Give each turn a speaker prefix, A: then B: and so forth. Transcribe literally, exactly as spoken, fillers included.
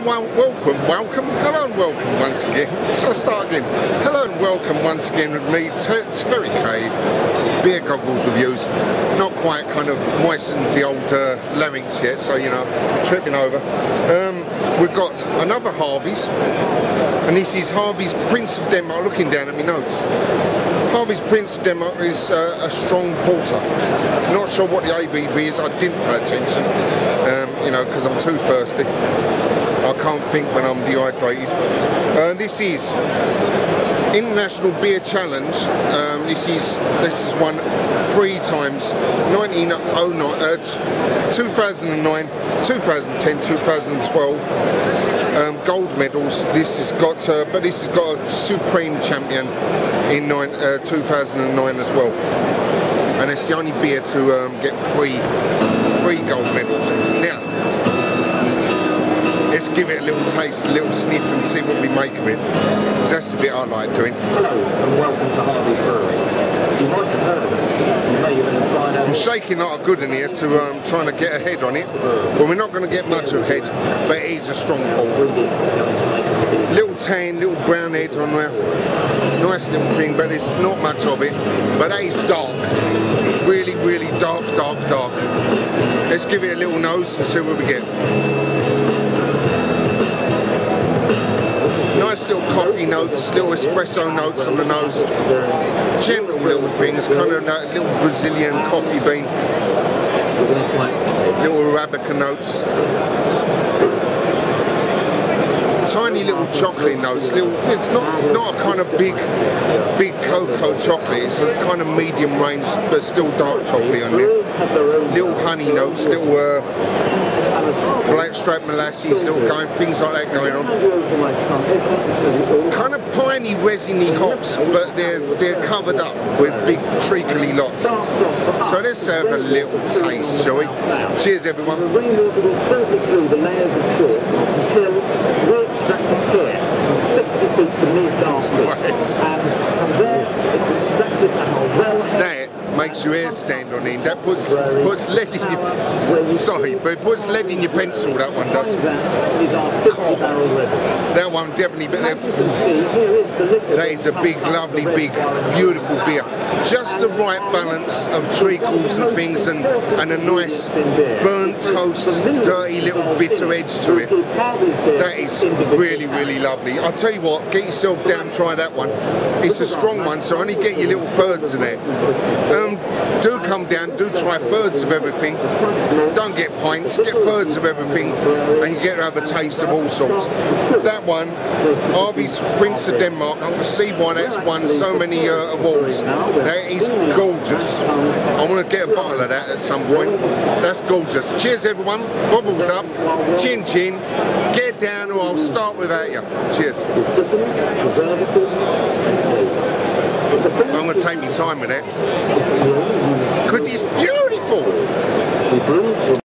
A: well, welcome, welcome, hello and welcome once again. Shall I start again? Hello and welcome once again with me, Ter Terry K, Beer Goggles Reviews. Not quite kind of moistened the old uh, larynx yet, so you know, tripping over. Um, we've got another Harvey's, and this is Harvey's Prince of Denmark. Looking down at my notes, Harvey's Prince of Denmark is uh, a strong porter. Not sure what the A B V is, I didn't pay attention, um, you know, because I'm too thirsty. I can't think when I'm dehydrated. Uh, this is International Beer Challenge. Um, this is this is won three times: nineteen oh nine, uh, two thousand nine, two thousand ten, two thousand twelve. Um, gold medals. This has got, uh, but this has got a supreme champion in nine, uh, two thousand nine as well. And it's the only beer to um, get three, three gold medals. Now, let's give it a little taste, a little sniff, and see what we make of it. Because that's the bit I like doing.
B: Hello and welcome to Harvey's Brewery. You might have heard of us. You may even try and...
A: I'm shaking like a good in here to um, trying to get ahead on it. But we're not going to get much of ahead. But it is a strong pour. Little tan, little brown head on there. Nice little thing, but there's not much of it. But that is dark. Really, really dark, dark, dark. Let's give it a little nose and see what we get. Nice little coffee notes, little espresso notes on the nose. Gentle little things, kind of that little Brazilian coffee bean. Little Arabica notes. Tiny little chocolate notes. Little, it's not not a kind of big, big cocoa chocolate. It's a kind of medium range, but still dark chocolate on there. Little honey notes, little uh, blackstrap molasses, little going things like that going on. Kind of piney, resiny hops, but they're they're covered up with big treacly lots. So let's have a little taste, shall we? Cheers, everyone.
B: The rainwater will filter through the layers of chalk until we extract it here from sixty feet beneath darkness. And from there it's extracted and are well
A: That makes your hair stand on end. That puts puts lead in your sorry, but it puts lead in your pencil. That one does. God, that one definitely. But that, that is a big, lovely, big, beautiful beer. Just the right balance of treacles and things, and and a nice burnt toast, dirty little bitter edge to it. That is really, really lovely. I'll tell you what, get yourself down, try that one. It's a strong one, so only get your little thirds in it. Um, do come down, do try thirds of everything. Don't get pints, get thirds of everything, and you get to have a taste of all sorts. That one, Harvey's Prince of Denmark, I can see why that's won so many uh, awards. That is gorgeous. I want to get a bottle of that at some point. That's gorgeous. Cheers, everyone. Bubbles up. Chin chin. Get down, or I'll start without you. Cheers. I'm going to take my time with it because it's beautiful.